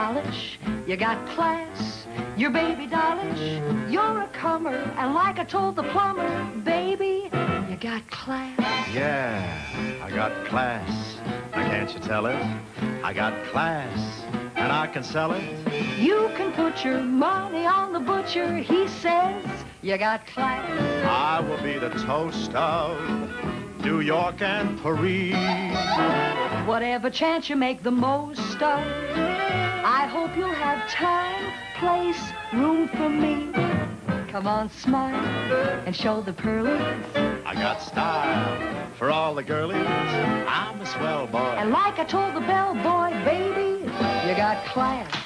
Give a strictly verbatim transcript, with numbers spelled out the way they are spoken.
polish, you got class, you're baby dollish, you're a comer, and like I told the plumber, baby, you got class. Yeah, I got class. Now can't you tell it? I got class, and I can sell it. You can put your money on the butcher, he says, you got class. I will be the toast of New York and Paris. Whatever chance you make the most of, I hope you'll have time, place, room for me. Come on, smile and show the pearlies. I got style for all the girlies. I'm a swell boy. And like I told the bellboy, baby, you got class.